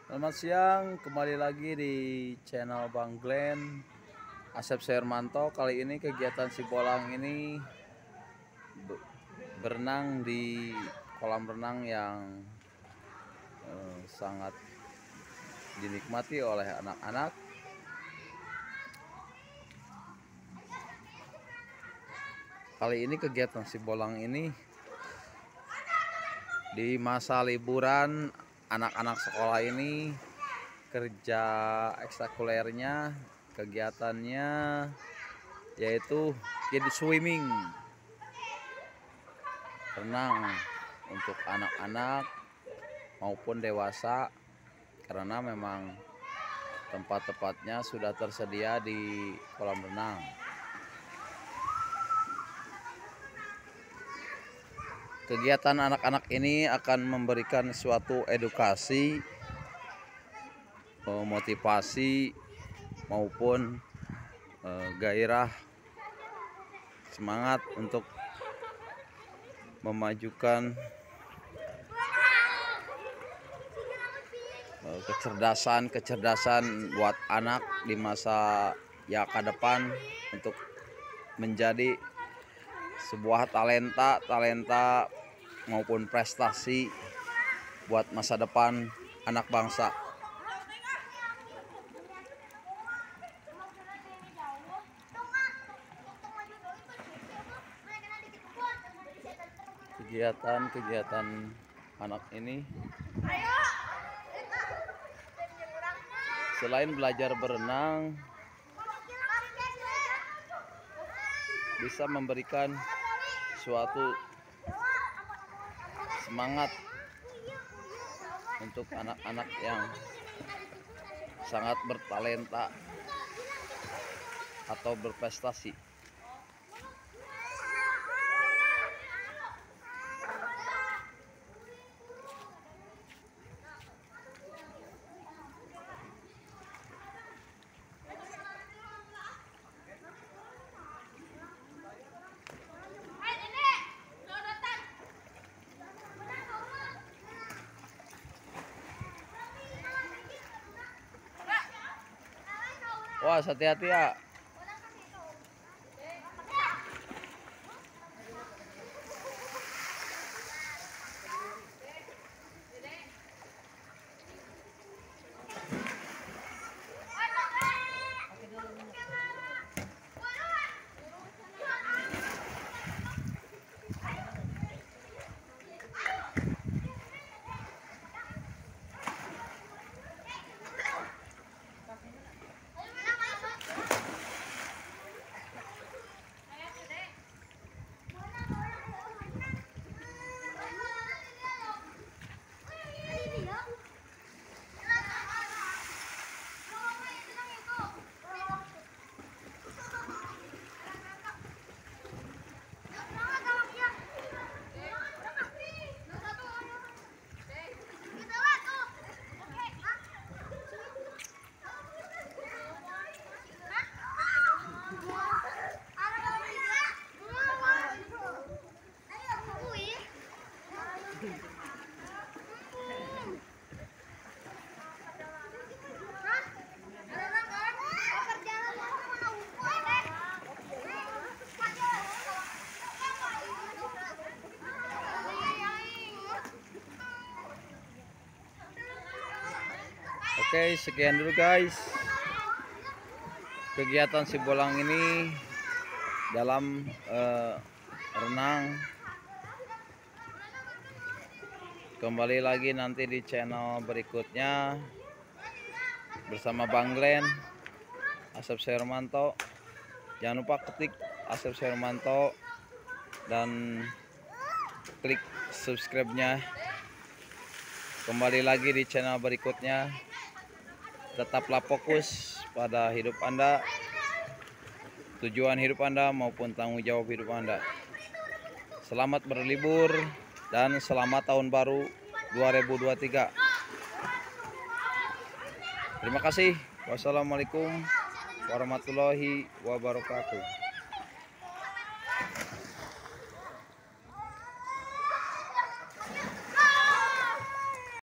Selamat siang, kembali lagi di channel Bang Glenn Asep Hermanto. Kali ini kegiatan si Bolang ini berenang di kolam renang yang sangat dinikmati oleh anak-anak. Kali ini kegiatan si Bolang ini di masa liburan anak-anak sekolah ini kerja ekstrakurikulernya, kegiatannya yaitu kids swimming, renang untuk anak-anak maupun dewasa, karena memang tempat-tempatnya sudah tersedia di kolam renang. Kegiatan anak-anak ini akan memberikan suatu edukasi, motivasi maupun gairah, semangat untuk memajukan kecerdasan buat anak di masa yang ke depan untuk menjadi sebuah talenta maupun prestasi buat masa depan anak bangsa. Kegiatan anak ini selain belajar berenang, bisa memberikan suatu semangat untuk anak-anak yang sangat bertalenta atau berprestasi. Wah, hati-hati ya. Oke, sekian dulu guys kegiatan si Bolang ini dalam renang. Kembali lagi nanti di channel berikutnya bersama Bang Glenn Asep Hermanto. Jangan lupa ketik Asep Hermanto dan klik subscribe-nya. Kembali lagi di channel berikutnya. Tetaplah fokus pada hidup Anda, tujuan hidup Anda maupun tanggung jawab hidup Anda. Selamat berlibur dan selamat tahun baru 2023. Terima kasih. Wassalamualaikum warahmatullahi wabarakatuh.